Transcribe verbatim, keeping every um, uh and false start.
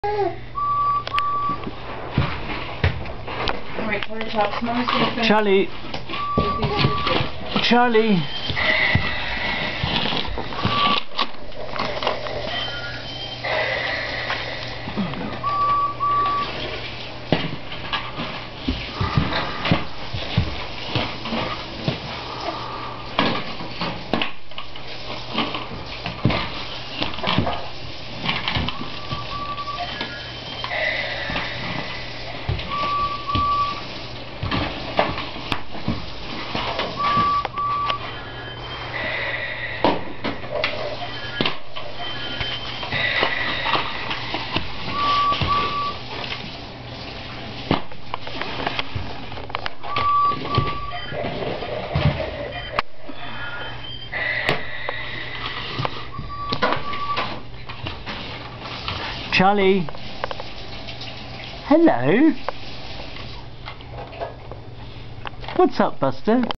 Alright, Corey Chops, Mama's gonna finish. Charlie. Charlie. Charlie. Hello. What's up, Buster?